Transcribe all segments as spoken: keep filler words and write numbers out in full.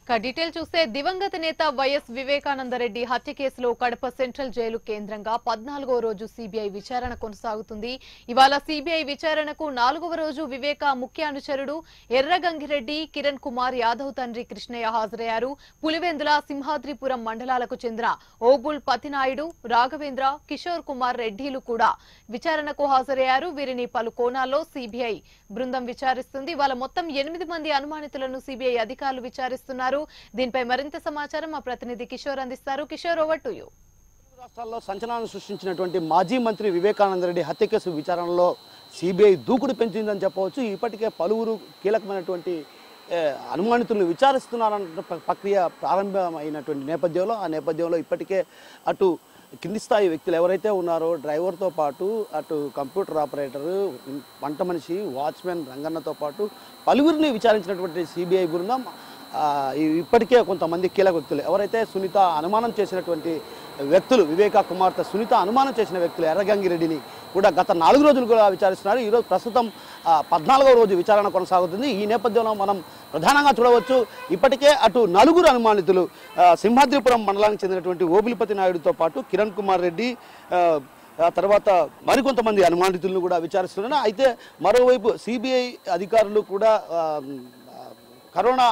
Detail చూస్తే దివంగత నేత వైఎస్ వివేకానందరెడ్డి హత్య కేసులో కడప సెంట్రల్ జైలు కేంద్రంగా పద్నాలుగో రోజు సీబీఐ విచారణ కొనసాగుతుంది. ఇవాళ సీబీఐ విచారణకు నాలుగవ రోజు వివేక ముఖ్య అనుచరుడు ఎర్రగంగిరెడ్డి, కిరణ్ కుమార్ యాదవ్ తండ్రి కృష్ణయ్య హాజరయ్యారు. పులివెందుల, సింహాద్రిపురం మండలాలకు చెందిన ఓబుల్ పతినాయుడు, రాఘవేంద్ర, కిషోర్ కుమార్ రెడ్డిలు కూడా విచారణకు హాజరయ్యారు. వీరిని పలు కోణాల్లో సీబీఐ బృందం విచారిస్తుంది. ఇవాళ మొత్తం ఎనిమిది మంది అనుమానితులను సీబీఐ అధికారులు విచారిస్తున్నారు. దీనిపై మరింత సమాచారం మా ప్రతినిధి కిషోర్ అందిస్తారు. Kishore, over to you. రాష్ట్రాల్లో సంచలనాన్ని సృష్టించినటువంటి మాజీ మంత్రి వివేకానందరెడ్డి హత్య కేసు విచారణలో సిబిఐ దూకుడు పెంచిందని చెప్పవచ్చు. ఇప్పటికే పలువురు కీలకమైనటువంటి అనుమానితులను విచారిస్తున్నారన్న ప్రక్రియ ప్రారంభమైనటువంటి నేపథ్యంలో ఆ నేపథ్యంలో ఇప్పటికే అటు కింది స్థాయి వ్యక్తులు ఎవరైతే ఉన్నారో డ్రైవర్తో పాటు అటు కంప్యూటర్ ఆపరేటరు, వంట మనిషి, వాచ్మెన్ రంగన్నతో పాటు పలువురిని విచారించినటువంటి సిబిఐ బృందం ఇప్పటికే కొంతమంది కీలక వ్యక్తులు ఎవరైతే సునీత అనుమానం చేసినటువంటి వ్యక్తులు వివేక కుమార్తె సునీత అనుమానం చేసిన వ్యక్తులు ఎర్రగంగిరెడ్డిని కూడా గత నాలుగు రోజులు కూడా విచారిస్తున్నారు. ఈరోజు ప్రస్తుతం పద్నాలుగవ రోజు విచారణ కొనసాగుతుంది. ఈ నేపథ్యంలో మనం ప్రధానంగా చూడవచ్చు, ఇప్పటికే అటు నలుగురు అనుమానితులు సింహాద్రిపురం మండలానికి చెందినటువంటి ఓబులిపతి నాయుడుతో పాటు కిరణ్ కుమార్ రెడ్డి, తర్వాత మరికొంతమంది అనుమానితులను కూడా విచారిస్తున్నారు. అయితే మరోవైపు సిబిఐ అధికారులు కూడా కరోనా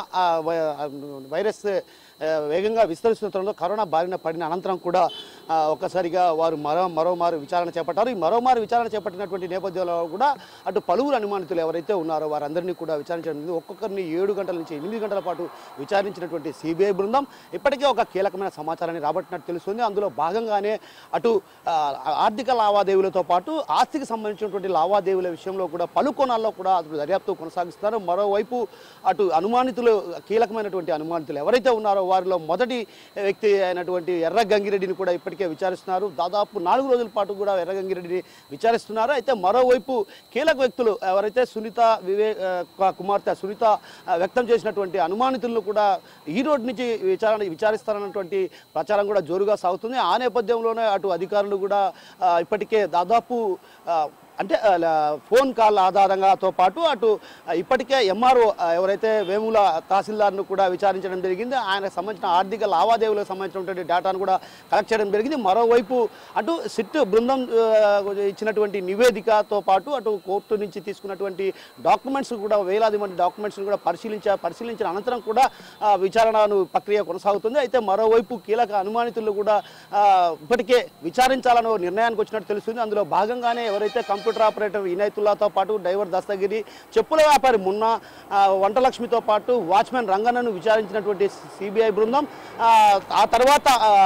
వైరస్ వేగంగా విస్తరిస్తున్న తరుణంలో కరోనా బారిన పడిన అనంతరం కూడా ఒక్కసారిగా వారు మరో మరోమారు విచారణ చేపట్టారు. ఈ మరోమారు విచారణ చేపట్టినటువంటి నేపథ్యంలో కూడా అటు పలువురు అనుమానితులు ఎవరైతే ఉన్నారో వారందరినీ కూడా విచారించడం, ఒక్కొక్కరిని ఏడు గంటల నుంచి ఎనిమిది గంటల పాటు విచారించినటువంటి సిబిఐ బృందం ఇప్పటికే ఒక కీలకమైన సమాచారాన్ని రాబట్టినట్టు తెలుస్తుంది. అందులో భాగంగానే అటు ఆర్థిక లావాదేవీలతో పాటు ఆస్తికి సంబంధించినటువంటి లావాదేవీల విషయంలో కూడా పలు కోణాల్లో కూడా అటు దర్యాప్తు కొనసాగిస్తున్నారు. మరోవైపు అటు అనుమానితులు కీలకమైనటువంటి అనుమానితులు ఎవరైతే ఉన్నారో వారిలో మొదటి వ్యక్తి అయినటువంటి ఎర్రగంగిరెడ్డిని కూడా ఇప్పటికే విచారిస్తున్నారు. దాదాపు నాలుగు రోజుల పాటు కూడా ఎర్రగంగిరెడ్డిని విచారిస్తున్నారు. అయితే మరోవైపు కీలక వ్యక్తులు ఎవరైతే సునీత వివేక కుమార్తె సునీత వ్యక్తం చేసినటువంటి అనుమానితులను కూడా ఈ రోజు నుంచి విచారణ విచారిస్తారన్నటువంటి ప్రచారం కూడా జోరుగా సాగుతుంది. ఆ నేపథ్యంలోనే అటు అధికారులు కూడా ఇప్పటికే దాదాపు అంటే ఫోన్ కాల్ ఆధారంగాతో పాటు అటు ఇప్పటికే ఎంఆర్ఓ ఎవరైతే వేముల తహసీల్దార్ను కూడా విచారించడం జరిగింది. ఆయనకు సంబంధించిన ఆర్థిక లావాదేవీలకు సంబంధించినటువంటి డేటాను కూడా కలెక్ట్ చేయడం జరిగింది. మరోవైపు అటు సిట్ బృందం ఇచ్చినటువంటి నివేదికతో పాటు అటు కోర్టు నుంచి తీసుకున్నటువంటి డాక్యుమెంట్స్ కూడా వేలాది మంది డాక్యుమెంట్స్ను కూడా పరిశీలించ పరిశీలించిన అనంతరం కూడా విచారణను ప్రక్రియ కొనసాగుతుంది. అయితే మరోవైపు కీలక అనుమానితులు కూడా ఇప్పటికే విచారించాలనే నిర్ణయానికి వచ్చినట్టు తెలుస్తుంది. అందులో భాగంగానే ఎవరైతే కంప్యూటర్ ఆపరేటర్ ఇనైతుల్లాతో పాటు డ్రైవర్ దస్తగిరి, చెప్పుల వ్యాపారి మున్నా, వంటలక్ష్మితో పాటు వాచ్మెన్ రంగన్నను విచారించినటువంటి సిబిఐ బృందం ఆ తర్వాత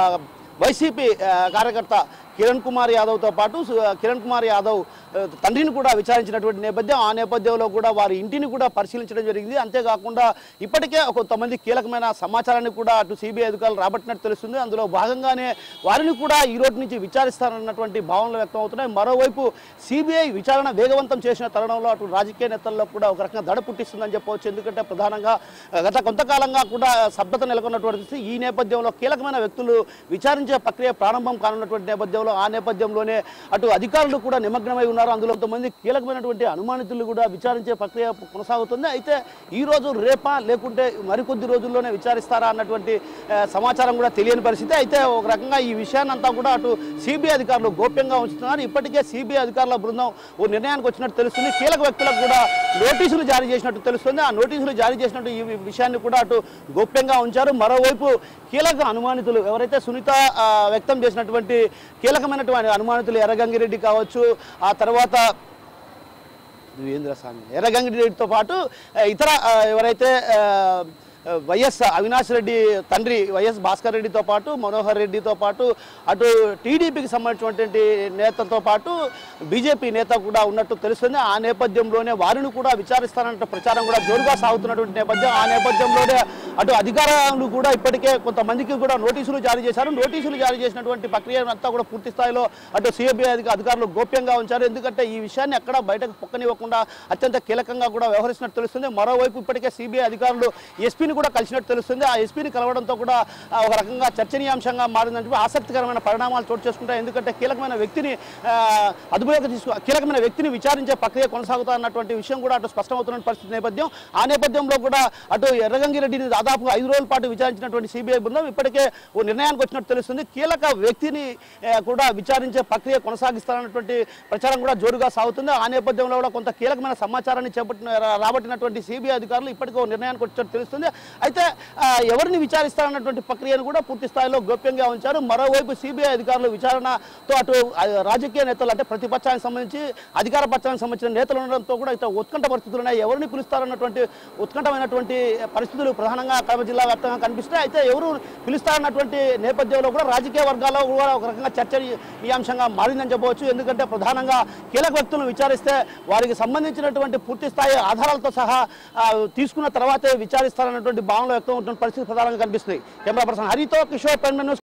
వైసీపీ కార్యకర్త కిరణ్ కుమార్ యాదవ్తో పాటు కిరణ్ కుమార్ యాదవ్ తండ్రిని కూడా విచారించినటువంటి నేపథ్యం. ఆ నేపథ్యంలో కూడా వారి ఇంటిని కూడా పరిశీలించడం జరిగింది. అంతేకాకుండా ఇప్పటికే కొంతమంది కీలకమైన సమాచారాన్ని కూడా అటు సిబిఐ అధికారులు రాబట్టినట్టు తెలుస్తుంది. అందులో భాగంగానే వారిని కూడా ఈ రోజు నుంచి విచారిస్తారన్నటువంటి భావనలు వ్యక్తం అవుతున్నాయి. మరోవైపు సిబిఐ విచారణ వేగవంతం చేసిన తరుణంలో అటు రాజకీయ నేతల్లో కూడా ఒక రకంగా దడ పుట్టిస్తుందని చెప్పవచ్చు. ఎందుకంటే ప్రధానంగా గత కొంతకాలంగా కూడా స్తబ్దత నెలకొన్నటువంటి ఈ నేపథ్యంలో కీలకమైన వ్యక్తులు విచారించే ప్రక్రియ ప్రారంభం కానున్నటువంటి నేపథ్యంలో ఆ నేపథ్యంలోనే అటు అధికారులు కూడా నిమగ్నమై ఉన్నారు. అందులో కొంతమంది కీలకమైనటువంటి అనుమానితులు కూడా విచారించే ప్రక్రియ కొనసాగుతుంది. అయితే ఈ రోజు రేపా లేకుంటే మరికొద్ది రోజుల్లోనే విచారిస్తారా అన్నటువంటి సమాచారం కూడా తెలియని పరిస్థితి. అయితే ఒక రకంగా ఈ విషయాన్ని అంతా కూడా అటు సిబిఐ అధికారులు గోప్యంగా ఉంచుతున్నారు. ఇప్పటికే సిబిఐ అధికారుల బృందం ఓ నిర్ణయానికి వచ్చినట్టు తెలుస్తుంది. కీలక వ్యక్తులకు కూడా నోటీసులు జారీ చేసినట్టు తెలుస్తుంది. ఆ నోటీసులు జారీ చేసినట్టు ఈ విషయాన్ని కూడా అటు గోప్యంగా ఉంచారు. మరోవైపు కీలక అనుమానితులు ఎవరైతే సునీత వ్యక్తం చేసినటువంటి కీలకమైనటువంటి అనుమానితులు ఎర్రగంగిరెడ్డి కావచ్చు, ఆ తర్వాత దేవేంద్ర స్వామి ఎర్రగంగిరెడ్డితో పాటు ఇతర ఎవరైతే వైఎస్ అవినాష్ రెడ్డి తండ్రి వైఎస్ భాస్కర్ రెడ్డితో పాటు మనోహర్ రెడ్డితో పాటు అటు టీడీపీకి సంబంధించినటువంటి నేతతో పాటు బీజేపీ నేత కూడా ఉన్నట్టు తెలుస్తుంది. ఆ నేపథ్యంలోనే వారిని కూడా విచారిస్తారంటే ప్రచారం కూడా జోరుగా సాగుతున్నటువంటి నేపథ్యం. ఆ నేపథ్యంలోనే అటు అధికారులు కూడా ఇప్పటికే కొంతమందికి కూడా నోటీసులు జారీ చేశారు. నోటీసులు జారీ చేసినటువంటి ప్రక్రియ అంతా కూడా పూర్తి స్థాయిలో అటు సిబిఐ అధికారులు గోప్యంగా ఉంచారు. ఎందుకంటే ఈ విషయాన్ని ఎక్కడ బయటకు పొక్కనివ్వకుండా అత్యంత కీలకంగా కూడా వ్యవహరిస్తున్నట్టు తెలుస్తుంది. మరోవైపు ఇప్పటికే సిబిఐ అధికారులు ఎస్పీని కూడా కలిసినట్టు తెలుస్తుంది. ఆ ఎస్పీని కలవడంతో కూడా ఒక రకంగా చర్చనీయాంశంగా మారిందంటే ఆసక్తికరమైన పరిణామాలు చోటు చేసుకుంటాయి. ఎందుకంటే కీలకమైన వ్యక్తిని అదుపులోకి తీసుకు కీలకమైన వ్యక్తిని విచారించే ప్రక్రియ కొనసాగుతా అన్నటువంటి విషయం కూడా అటు స్పష్టమవుతున్న పరిస్థితి నేపథ్యం. ఆ నేపథ్యంలో కూడా అటు ఎర్రగంగిరెడ్డిని దాదాపు ఐదు రోజుల పాటు విచారించినటువంటి సిబిఐ బృందం ఇప్పటికే ఓ నిర్ణయానికి వచ్చినట్టు తెలుస్తుంది. కీలక వ్యక్తిని కూడా విచారించే ప్రక్రియ కొనసాగిస్తారన్నటువంటి ప్రచారం కూడా జోరుగా సాగుతుంది. ఆ నేపథ్యంలో కూడా కొంత కీలకమైన సమాచారాన్ని చేపట్టిన రాబట్టినటువంటి సిబిఐ అధికారులు ఇప్పటికే ఓ నిర్ణయానికి వచ్చినట్టు తెలుస్తుంది. అయితే ఎవరిని విచారిస్తారన్నటువంటి ప్రక్రియను కూడా పూర్తి స్థాయిలో గోప్యంగా ఉంచారు. మరోవైపు సిబిఐ అధికారులు విచారణతో అటు రాజకీయ నేతలు అంటే ప్రతిపక్షానికి సంబంధించి అధికార పక్షానికి సంబంధించిన నేతలు ఉండడంతో కూడా ఇతర ఉత్కంఠ పరిస్థితులు ఉన్నాయి. ఎవరిని పిలుస్తారన్నటువంటి ఉత్కంఠమైనటువంటి పరిస్థితులు ప్రధానంగా కడప జిల్లా వ్యాప్తంగా కనిపిస్తాయి. అయితే ఎవరు పిలుస్తారన్నటువంటి నేపథ్యంలో కూడా రాజకీయ వర్గాల్లో కూడా ఒక రకంగా చర్చనీయాంశంగా మారిందని చెప్పవచ్చు. ఎందుకంటే ప్రధానంగా కీలక వ్యక్తులను విచారిస్తే వారికి సంబంధించినటువంటి పూర్తి స్థాయి ఆధారాలతో సహా తీసుకున్న తర్వాతే విచారిస్తారన్నటువంటి భావనలో వ్యక్తం ఉంటున్న పరిస్థితి ప్రధానంగా కనిపిస్తుంది. కెమెరా పర్సన్ హరితో కిషోర్ పెన్ న్యూస్.